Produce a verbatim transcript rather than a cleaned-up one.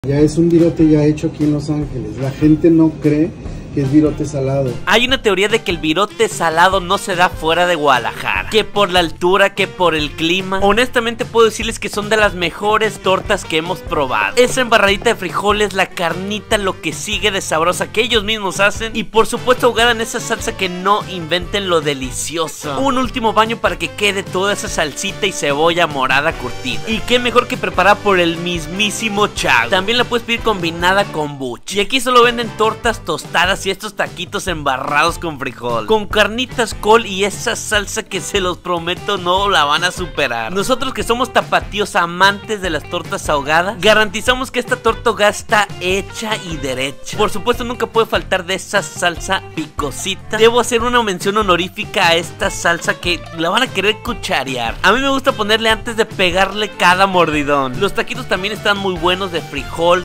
Ya es un virote ya hecho aquí en Los Ángeles. La gente no cree que es virote salado. Hay una teoría de que el virote salado no se da fuera de Guadalajara, que por la altura, que por el clima. Honestamente puedo decirles que son de las mejores tortas que hemos probado. Esa embarradita de frijoles, la carnita, lo que sigue de sabrosa que ellos mismos hacen. Y por supuesto ahogada en esa salsa que no inventen lo delicioso. Un último baño para que quede toda esa salsita y cebolla morada curtida. Y qué mejor que preparada por el mismísimo Chavo. También la puedes pedir combinada con buche. Y aquí solo venden tortas tostadas y estos taquitos embarrados con frijol, con carnitas, col y esa salsa que se los prometo no la van a superar. Nosotros que somos tapatíos amantes de las tortas ahogadas, garantizamos que esta torta ahogada está hecha y derecha. Por supuesto nunca puede faltar de esa salsa picosita. Debo hacer una mención honorífica a esta salsa que la van a querer cucharear. A mí me gusta ponerle antes de pegarle cada mordidón. Los taquitos también están muy buenos de frijol,